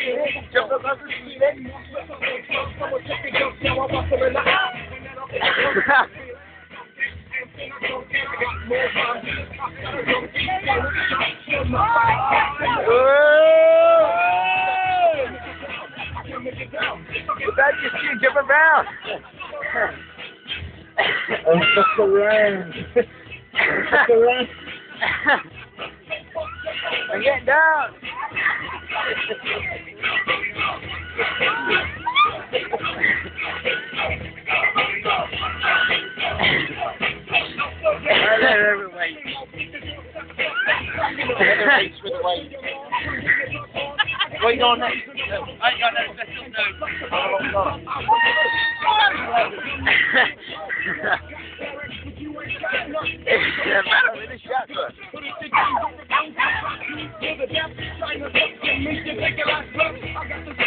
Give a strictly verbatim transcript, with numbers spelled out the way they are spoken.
Jump up the street. Without your skin, jump around. And look around. Look around. I'm getting down. Wait. Wait. What you going next? I ain't got no special note. It's a battle with a shotgun.